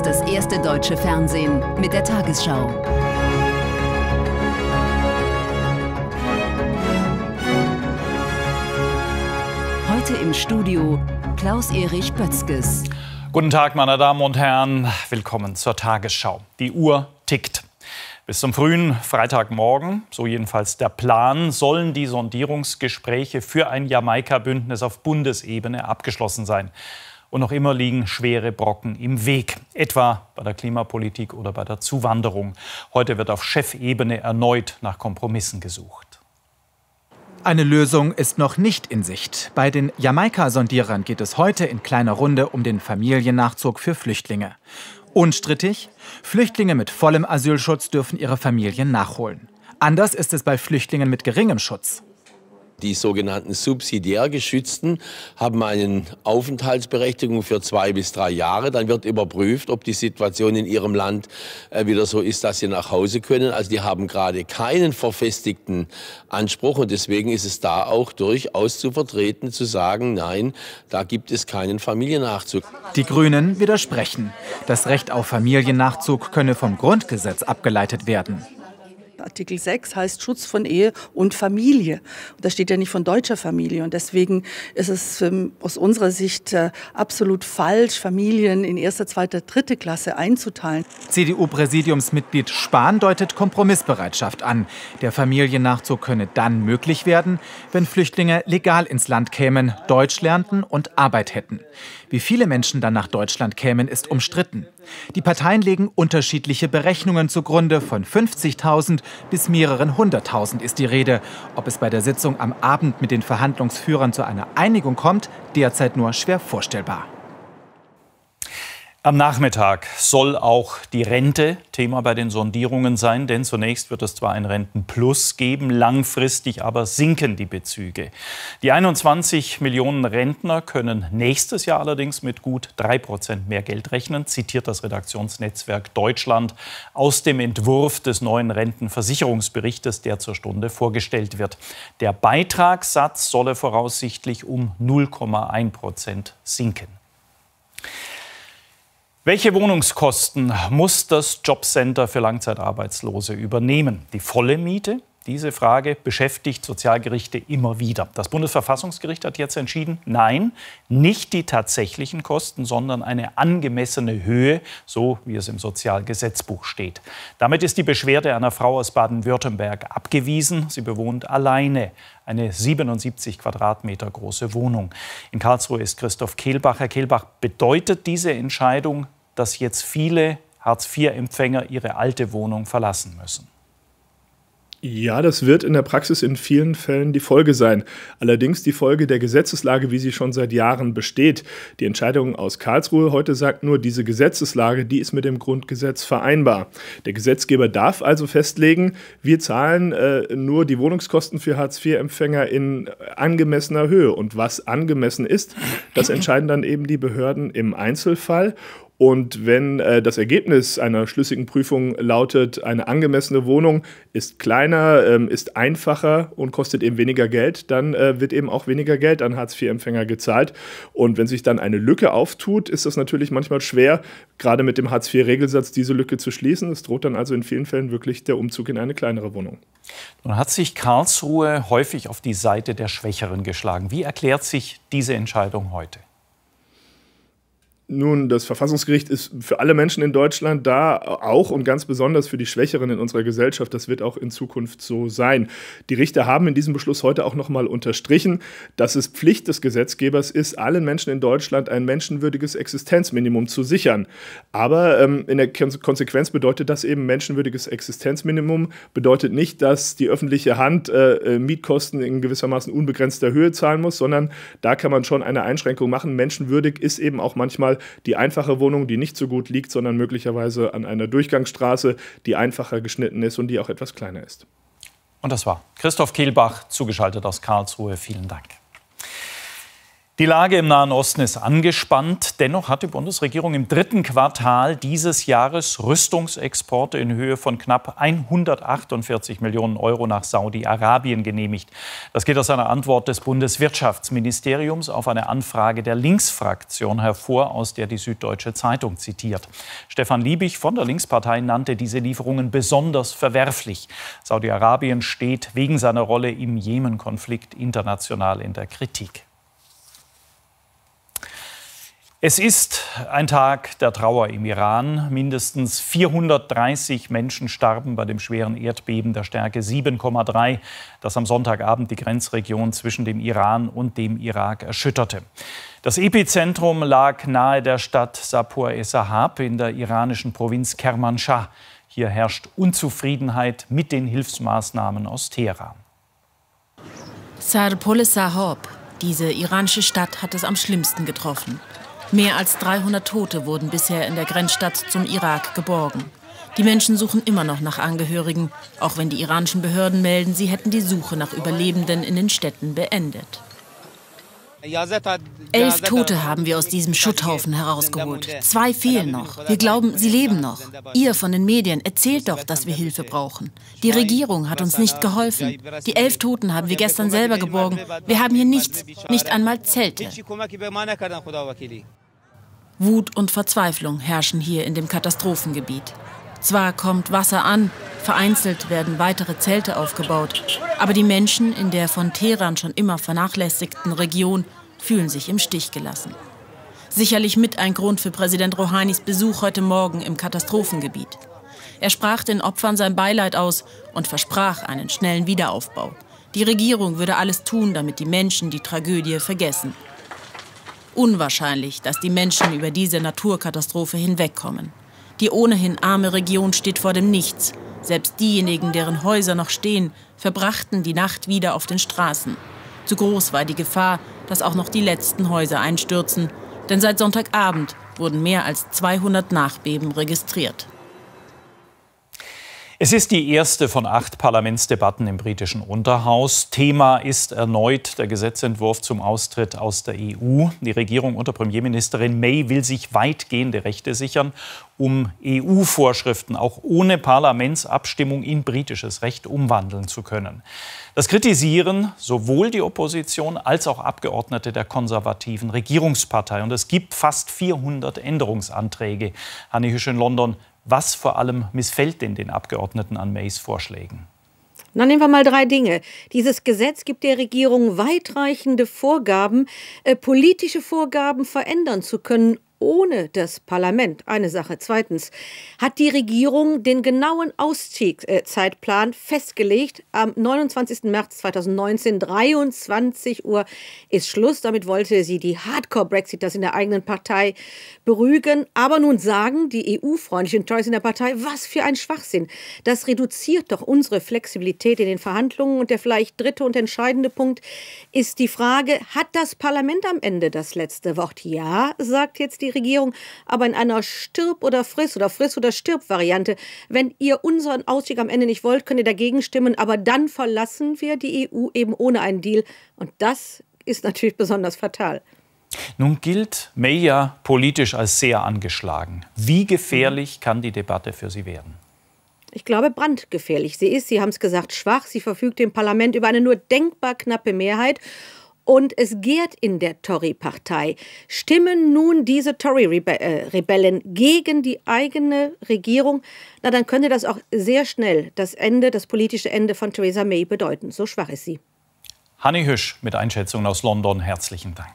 ist das erste deutsche Fernsehen mit der Tagesschau. Heute im Studio Klaus-Erich Bötzges. Guten Tag, meine Damen und Herren. Willkommen zur Tagesschau. Die Uhr tickt. Bis zum frühen Freitagmorgen, so jedenfalls der Plan, sollen die Sondierungsgespräche für ein Jamaika-Bündnis auf Bundesebene abgeschlossen sein. Und noch immer liegen schwere Brocken im Weg, etwa bei der Klimapolitik oder bei der Zuwanderung. Heute wird auf Chefebene erneut nach Kompromissen gesucht. Eine Lösung ist noch nicht in Sicht. Bei den Jamaika-Sondierern geht es heute in kleiner Runde um den Familiennachzug für Flüchtlinge. Unstrittig: Flüchtlinge mit vollem Asylschutz dürfen ihre Familien nachholen. Anders ist es bei Flüchtlingen mit geringem Schutz. Die sogenannten subsidiär Geschützten haben eine Aufenthaltsberechtigung für 2 bis 3 Jahre. Dann wird überprüft, ob die Situation in ihrem Land wieder so ist, dass sie nach Hause können. Also die haben gerade keinen verfestigten Anspruch. Und deswegen ist es da auch durchaus zu vertreten, zu sagen, nein, da gibt es keinen Familiennachzug. Die Grünen widersprechen. Das Recht auf Familiennachzug könne vom Grundgesetz abgeleitet werden. Artikel 6 heißt Schutz von Ehe und Familie. Und da steht ja nicht von deutscher Familie. Und deswegen ist es aus unserer Sicht absolut falsch, Familien in 1., 2., 3. Klasse einzuteilen. CDU-Präsidiumsmitglied Spahn deutet Kompromissbereitschaft an. Der Familiennachzug könne dann möglich werden, wenn Flüchtlinge legal ins Land kämen, Deutsch lernten und Arbeit hätten. Wie viele Menschen dann nach Deutschland kämen, ist umstritten. Die Parteien legen unterschiedliche Berechnungen zugrunde. Von 50.000 bis mehreren 100.000 ist die Rede. Ob es bei der Sitzung am Abend mit den Verhandlungsführern zu einer Einigung kommt, derzeit nur schwer vorstellbar. Am Nachmittag soll auch die Rente Thema bei den Sondierungen sein, denn zunächst wird es zwar ein Rentenplus geben, langfristig aber sinken die Bezüge. Die 21 Millionen Rentner können nächstes Jahr allerdings mit gut 3% mehr Geld rechnen, zitiert das Redaktionsnetzwerk Deutschland aus dem Entwurf des neuen Rentenversicherungsberichtes, der zur Stunde vorgestellt wird. Der Beitragssatz solle voraussichtlich um 0,1% sinken. Welche Wohnungskosten muss das Jobcenter für Langzeitarbeitslose übernehmen? Die volle Miete? Diese Frage beschäftigt Sozialgerichte immer wieder. Das Bundesverfassungsgericht hat jetzt entschieden, nein, nicht die tatsächlichen Kosten, sondern eine angemessene Höhe, so wie es im Sozialgesetzbuch steht. Damit ist die Beschwerde einer Frau aus Baden-Württemberg abgewiesen. Sie bewohnt alleine eine 77 Quadratmeter große Wohnung. In Karlsruhe ist Christoph Kehlbach. Herr Kehlbach, bedeutet diese Entscheidung, dass jetzt viele Hartz-IV-Empfänger ihre alte Wohnung verlassen müssen? Ja, das wird in der Praxis in vielen Fällen die Folge sein. Allerdings die Folge der Gesetzeslage, wie sie schon seit Jahren besteht. Die Entscheidung aus Karlsruhe heute sagt nur, diese Gesetzeslage, die ist mit dem Grundgesetz vereinbar. Der Gesetzgeber darf also festlegen, wir zahlen nur die Wohnungskosten für Hartz-IV-Empfänger in angemessener Höhe. Und was angemessen ist, das entscheiden dann eben die Behörden im Einzelfall. Und wenn das Ergebnis einer schlüssigen Prüfung lautet, eine angemessene Wohnung ist kleiner, ist einfacher und kostet eben weniger Geld, dann wird eben auch weniger Geld an Hartz-IV-Empfänger gezahlt. Und wenn sich dann eine Lücke auftut, ist das natürlich manchmal schwer, gerade mit dem Hartz-IV-Regelsatz diese Lücke zu schließen. Es droht dann also in vielen Fällen wirklich der Umzug in eine kleinere Wohnung. Nun hat sich Karlsruhe häufig auf die Seite der Schwächeren geschlagen. Wie erklärt sich diese Entscheidung heute? Nun, das Verfassungsgericht ist für alle Menschen in Deutschland da, auch und ganz besonders für die Schwächeren in unserer Gesellschaft. Das wird auch in Zukunft so sein. Die Richter haben in diesem Beschluss heute auch noch mal unterstrichen, dass es Pflicht des Gesetzgebers ist, allen Menschen in Deutschland ein menschenwürdiges Existenzminimum zu sichern. Aber in der Konsequenz bedeutet das eben, menschenwürdiges Existenzminimum bedeutet nicht, dass die öffentliche Hand Mietkosten in gewissermaßen unbegrenzter Höhe zahlen muss, sondern da kann man schon eine Einschränkung machen. Menschenwürdig ist eben auch manchmal die einfache Wohnung, die nicht so gut liegt, sondern möglicherweise an einer Durchgangsstraße, die einfacher geschnitten ist und die auch etwas kleiner ist. Und das war Christoph Kehlbach, zugeschaltet aus Karlsruhe. Vielen Dank. Die Lage im Nahen Osten ist angespannt. Dennoch hat die Bundesregierung im 3. Quartal dieses Jahres Rüstungsexporte in Höhe von knapp 148 Millionen Euro nach Saudi-Arabien genehmigt. Das geht aus einer Antwort des Bundeswirtschaftsministeriums auf eine Anfrage der Linksfraktion hervor, aus der die Süddeutsche Zeitung zitiert. Stefan Liebig von der Linkspartei nannte diese Lieferungen besonders verwerflich. Saudi-Arabien steht wegen seiner Rolle im Jemen-Konflikt international in der Kritik. Es ist ein Tag der Trauer im Iran. Mindestens 430 Menschen starben bei dem schweren Erdbeben der Stärke 7,3, das am Sonntagabend die Grenzregion zwischen dem Iran und dem Irak erschütterte. Das Epizentrum lag nahe der Stadt Sapor-e-Sahab in der iranischen Provinz Kermanschah. Hier herrscht Unzufriedenheit mit den Hilfsmaßnahmen aus Teheran. Sapor-e-Sahab, diese iranische Stadt, hat es am schlimmsten getroffen. Mehr als 300 Tote wurden bisher in der Grenzstadt zum Irak geborgen. Die Menschen suchen immer noch nach Angehörigen, auch wenn die iranischen Behörden melden, sie hätten die Suche nach Überlebenden in den Städten beendet. 11 Tote haben wir aus diesem Schutthaufen herausgeholt. 2 fehlen noch. Wir glauben, sie leben noch. Ihr von den Medien erzählt doch, dass wir Hilfe brauchen. Die Regierung hat uns nicht geholfen. Die 11 Toten haben wir gestern selber geborgen. Wir haben hier nichts, nicht einmal Zelte. Wut und Verzweiflung herrschen hier in dem Katastrophengebiet. Zwar kommt Wasser an, vereinzelt werden weitere Zelte aufgebaut, aber die Menschen in der von Teheran schon immer vernachlässigten Region fühlen sich im Stich gelassen. Sicherlich mit ein Grund für Präsident Rouhanis Besuch heute Morgen im Katastrophengebiet. Er sprach den Opfern sein Beileid aus und versprach einen schnellen Wiederaufbau. Die Regierung würde alles tun, damit die Menschen die Tragödie vergessen. Unwahrscheinlich, dass die Menschen über diese Naturkatastrophe hinwegkommen. Die ohnehin arme Region steht vor dem Nichts. Selbst diejenigen, deren Häuser noch stehen, verbrachten die Nacht wieder auf den Straßen. Zu groß war die Gefahr, dass auch noch die letzten Häuser einstürzen. Denn seit Sonntagabend wurden mehr als 200 Nachbeben registriert. Es ist die erste von 8 Parlamentsdebatten im britischen Unterhaus. Thema ist erneut der Gesetzentwurf zum Austritt aus der EU. Die Regierung unter Premierministerin May will sich weitgehende Rechte sichern, um EU-Vorschriften auch ohne Parlamentsabstimmung in britisches Recht umwandeln zu können. Das kritisieren sowohl die Opposition als auch Abgeordnete der konservativen Regierungspartei. Und es gibt fast 400 Änderungsanträge. Hanni Hüsch in London. Was vor allem missfällt denn den Abgeordneten an Mays Vorschlägen? Na, nehmen wir mal 3 Dinge. Dieses Gesetz gibt der Regierung weitreichende Vorgaben, politische Vorgaben verändern zu können, ohne das Parlament. Eine Sache. Zweitens hat die Regierung den genauen Ausstiegszeitplan festgelegt. Am 29. März 2019, 23 Uhr ist Schluss. Damit wollte sie die Hardcore-Brexiters in der eigenen Partei beruhigen. Aber nun sagen die EU-freundlichen Tories in der Partei, was für ein Schwachsinn. Das reduziert doch unsere Flexibilität in den Verhandlungen. Und der vielleicht 3. und entscheidende Punkt ist die Frage, hat das Parlament am Ende das letzte Wort? Ja, sagt jetzt die Regierung, aber in einer Stirb- oder Friss- oder Friss- oder Stirb-Variante. Wenn ihr unseren Ausstieg am Ende nicht wollt, könnt ihr dagegen stimmen, aber dann verlassen wir die EU eben ohne einen Deal. Und das ist natürlich besonders fatal. Nun gilt May ja politisch als sehr angeschlagen. Wie gefährlich kann die Debatte für sie werden? Ich glaube, brandgefährlich. Sie ist, Sie haben es gesagt, schwach. Sie verfügt im Parlament über eine nur denkbar knappe Mehrheit. Und es gärt in der Tory-Partei. Stimmen nun diese Tory-Rebellen gegen die eigene Regierung, na dann könnte das auch sehr schnell das politische Ende von Theresa May bedeuten. So schwach ist sie. Hanni Hüsch mit Einschätzungen aus London. Herzlichen Dank.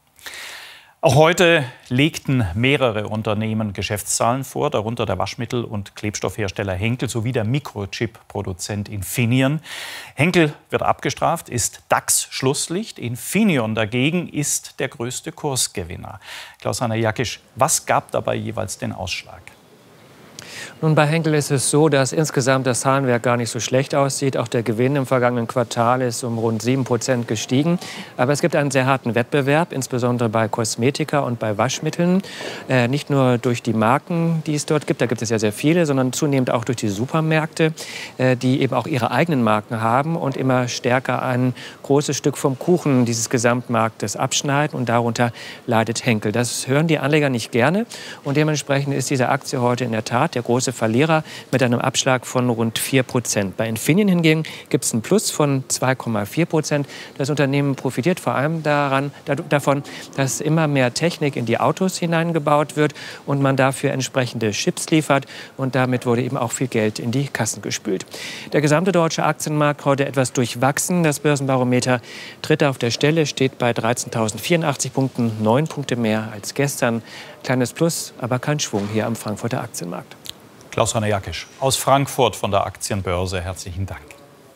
Auch heute legten mehrere Unternehmen Geschäftszahlen vor, darunter der Waschmittel- und Klebstoffhersteller Henkel sowie der Mikrochip-Produzent Infineon. Henkel wird abgestraft, ist DAX-Schlusslicht. Infineon dagegen ist der größte Kursgewinner. Klaus-Heiner Jackisch, was gab dabei jeweils den Ausschlag? Nun, bei Henkel ist es so, dass insgesamt das Zahlenwerk gar nicht so schlecht aussieht. Auch der Gewinn im vergangenen Quartal ist um rund 7% gestiegen. Aber es gibt einen sehr harten Wettbewerb, insbesondere bei Kosmetika und bei Waschmitteln. Nicht nur durch die Marken, die es dort gibt, da gibt es ja sehr viele, sondern zunehmend auch durch die Supermärkte, die eben auch ihre eigenen Marken haben und immer stärker ein großes Stück vom Kuchen dieses Gesamtmarktes abschneiden. Und darunter leidet Henkel. Das hören die Anleger nicht gerne. Und dementsprechend ist diese Aktie heute in der Tat der große Verlierer mit einem Abschlag von rund 4%. Bei Infineon hingegen gibt es einen Plus von 2,4%. Das Unternehmen profitiert vor allem davon, dass immer mehr Technik in die Autos hineingebaut wird und man dafür entsprechende Chips liefert. Und damit wurde eben auch viel Geld in die Kassen gespült. Der gesamte deutsche Aktienmarkt heute etwas durchwachsen. Das Börsenbarometer tritt auf der Stelle, steht bei 13.084 Punkten, 9 Punkte mehr als gestern. Kleines Plus, aber kein Schwung hier am Frankfurter Aktienmarkt. Klaus-Rainer Jackisch aus Frankfurt von der Aktienbörse. Herzlichen Dank.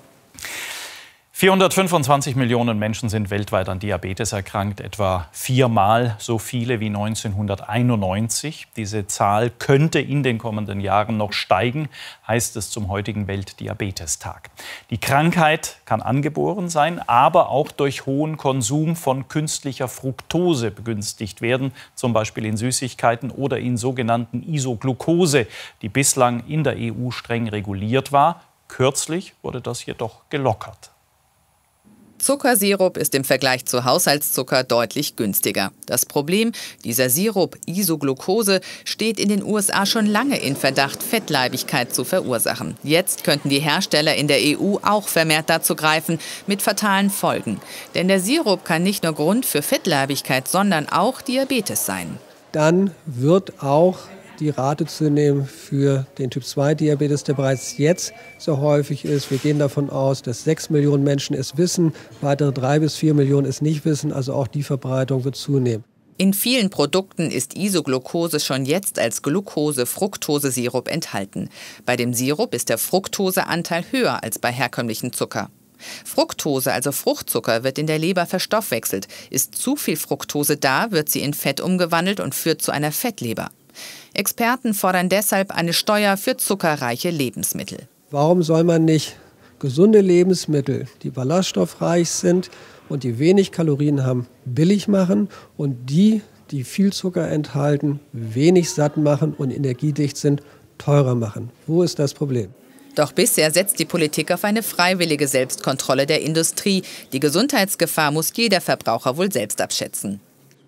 425 Millionen Menschen sind weltweit an Diabetes erkrankt, etwa 4-mal so viele wie 1991. Diese Zahl könnte in den kommenden Jahren noch steigen, heißt es zum heutigen Weltdiabetestag. Die Krankheit kann angeboren sein, aber auch durch hohen Konsum von künstlicher Fructose begünstigt werden, zum Beispiel in Süßigkeiten oder in sogenannten Isoglucose, die bislang in der EU streng reguliert war. Kürzlich wurde das jedoch gelockert. Zuckersirup ist im Vergleich zu Haushaltszucker deutlich günstiger. Das Problem, dieser Sirup Isoglucose steht in den USA schon lange in Verdacht, Fettleibigkeit zu verursachen. Jetzt könnten die Hersteller in der EU auch vermehrt dazu greifen, mit fatalen Folgen. Denn der Sirup kann nicht nur Grund für Fettleibigkeit, sondern auch Diabetes sein. Dann wird auch die Rate zunehmen für den Typ-2-Diabetes, der bereits jetzt so häufig ist. Wir gehen davon aus, dass 6 Millionen Menschen es wissen, weitere 3 bis 4 Millionen es nicht wissen. Also auch die Verbreitung wird zunehmen. In vielen Produkten ist Isoglucose schon jetzt als Glucose-Fructose-Sirup enthalten. Bei dem Sirup ist der Fructoseanteil höher als bei herkömmlichen Zucker. Fructose, also Fruchtzucker, wird in der Leber verstoffwechselt. Ist zu viel Fructose da, wird sie in Fett umgewandelt und führt zu einer Fettleber. Experten fordern deshalb eine Steuer für zuckerreiche Lebensmittel. Warum soll man nicht gesunde Lebensmittel, die ballaststoffreich sind und die wenig Kalorien haben, billig machen und die, die viel Zucker enthalten, wenig satt machen und energiedicht sind, teurer machen? Wo ist das Problem? Doch bisher setzt die Politik auf eine freiwillige Selbstkontrolle der Industrie. Die Gesundheitsgefahr muss jeder Verbraucher wohl selbst abschätzen.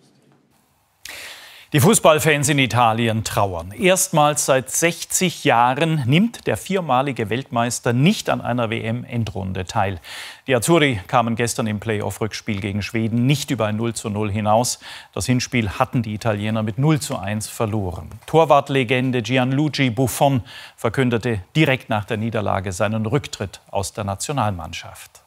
Die Fußballfans in Italien trauern. Erstmals seit 60 Jahren nimmt der 4-malige Weltmeister nicht an einer WM-Endrunde teil. Die Azzurri kamen gestern im Play-off-Rückspiel gegen Schweden nicht über ein 0:0 hinaus. Das Hinspiel hatten die Italiener mit 0:1 verloren. Torwartlegende Gianluigi Buffon verkündete direkt nach der Niederlage seinen Rücktritt aus der Nationalmannschaft.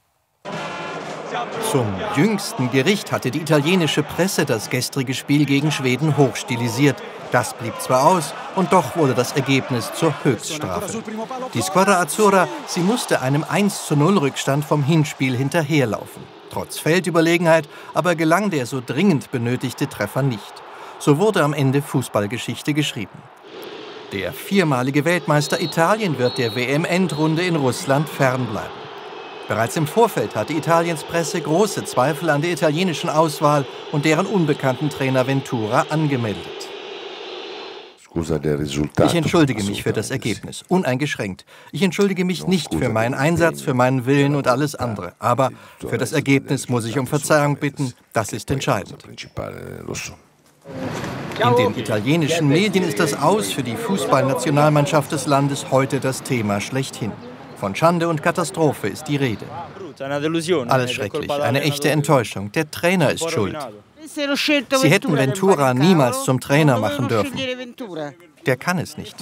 Zum jüngsten Gericht hatte die italienische Presse das gestrige Spiel gegen Schweden hochstilisiert. Das blieb zwar aus, und doch wurde das Ergebnis zur Höchststrafe. Die Squadra Azzurra, sie musste einem 1:0 Rückstand vom Hinspiel hinterherlaufen. Trotz Feldüberlegenheit aber gelang der so dringend benötigte Treffer nicht. So wurde am Ende Fußballgeschichte geschrieben. Der 4-malige Weltmeister Italien wird der WM-Endrunde in Russland fernbleiben. Bereits im Vorfeld hatte Italiens Presse große Zweifel an der italienischen Auswahl und deren unbekannten Trainer Ventura angemeldet. Ich entschuldige mich für das Ergebnis, uneingeschränkt. Ich entschuldige mich nicht für meinen Einsatz, für meinen Willen und alles andere. Aber für das Ergebnis muss ich um Verzeihung bitten. Das ist entscheidend. In den italienischen Medien ist das Aus für die Fußballnationalmannschaft des Landes heute das Thema schlechthin. Von Schande und Katastrophe ist die Rede. Alles schrecklich, eine echte Enttäuschung. Der Trainer ist schuld. Sie hätten Ventura niemals zum Trainer machen dürfen. Der kann es nicht.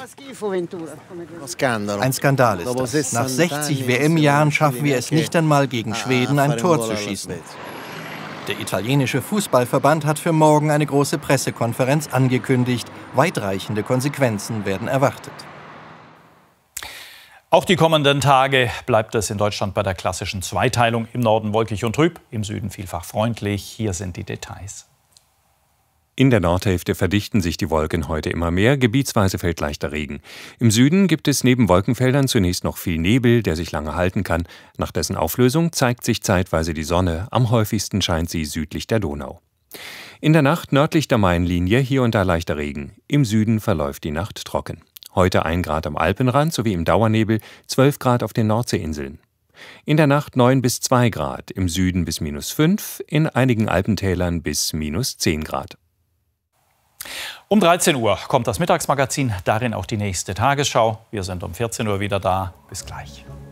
Ein Skandal ist das. Nach 60 WM-Jahren schaffen wir es nicht einmal gegen Schweden ein Tor zu schießen. Der italienische Fußballverband hat für morgen eine große Pressekonferenz angekündigt. Weitreichende Konsequenzen werden erwartet. Auch die kommenden Tage bleibt es in Deutschland bei der klassischen Zweiteilung. Im Norden wolkig und trüb, im Süden vielfach freundlich. Hier sind die Details. In der Nordhälfte verdichten sich die Wolken heute immer mehr, gebietsweise fällt leichter Regen. Im Süden gibt es neben Wolkenfeldern zunächst noch viel Nebel, der sich lange halten kann. Nach dessen Auflösung zeigt sich zeitweise die Sonne, am häufigsten scheint sie südlich der Donau. In der Nacht nördlich der Mainlinie hier und da leichter Regen. Im Süden verläuft die Nacht trocken. Heute 1 Grad am Alpenrand sowie im Dauernebel, 12 Grad auf den Nordseeinseln. In der Nacht 9 bis 2 Grad, im Süden bis -5, in einigen Alpentälern bis -10 Grad. Um 13 Uhr kommt das Mittagsmagazin, darin auch die nächste Tagesschau. Wir sind um 14 Uhr wieder da. Bis gleich.